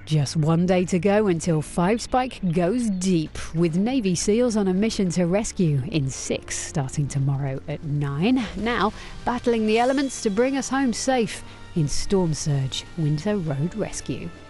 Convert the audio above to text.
Just one day to go until Five Spike goes deep, with Navy SEALs on a mission to rescue in 6, starting tomorrow at 9. Now, battling the elements to bring us home safe in Storm Surge Winter Road Rescue.